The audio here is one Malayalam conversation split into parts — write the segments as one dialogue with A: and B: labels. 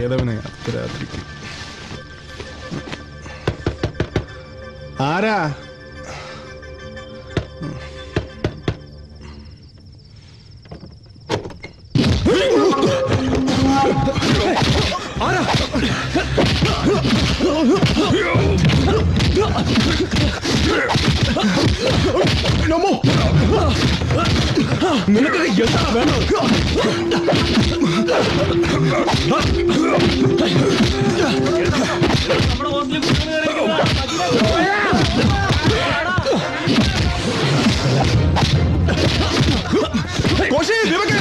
A: ഏതവനെ അർദ്ധരാത്രിക്ക് ആരാ? നിനക്ക് എന്താ വേണം? കോശി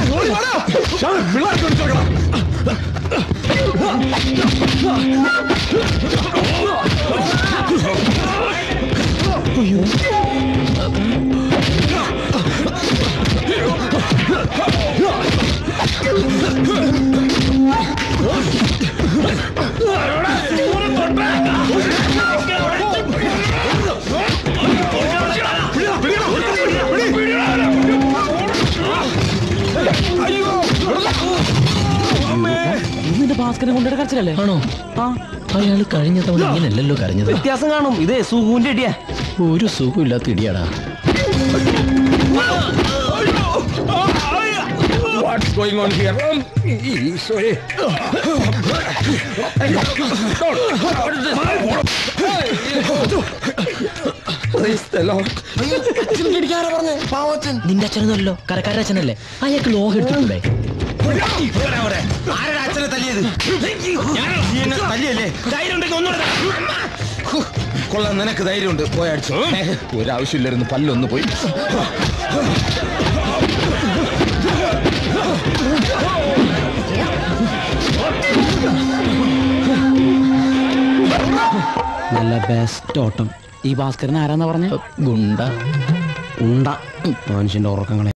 B: ഭാസ്കരനെ കൊണ്ടുവരെ കരച്ചിലല്ലേ? ആണോ?
C: അയാൾ കഴിഞ്ഞ തവണ ഇങ്ങനെയല്ലല്ലോ കരഞ്ഞത്.
B: വ്യത്യാസം കാണും. ഇത് സുഖൂന്റെ ഇടിയാ.
C: ഒരു സുഖമില്ലാത്ത ഇടിയാടാ.
A: What's going on here? Sorry.
C: നിന്റെ അച്ഛനൊന്നുമല്ലോ, കരക്കാരുടെ അച്ഛനല്ലേ? അയാൾക്ക് ലോഹം എടുത്തിട്ടുണ്ടേ.
B: ആരുടെ അച്ഛനെ തല്ലിയത്? തല്ലിയല്ലേ? ധൈര്യം ഉണ്ടെങ്കിൽ ഒന്നുകൂടെ കൊള്ളാം. നിനക്ക് ധൈര്യമുണ്ട്, പോയടിച്ചു.
A: ഒരാവശ്യമില്ലായിരുന്നു, പല്ലൊന്ന് പോയി.
B: നല്ല ബെസ്റ്റ് ഓട്ടം. ഈ ഭാസ്കരൻ ആരാന്നാ പറഞ്ഞ?
C: ഗുണ്ട.
B: ഉണ്ട. മനുഷ്യന്റെ ഉറക്കങ്ങളെ